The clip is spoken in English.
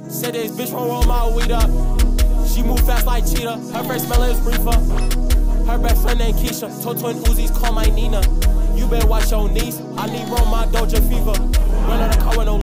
Said this bitch won't roll my weed up. She move fast like cheetah. Her first smell is reefer. Her best friend named Keisha. Told twin Uzis, call my Nina. You better watch your knees. I need roll my Doja fever. Run out the car with no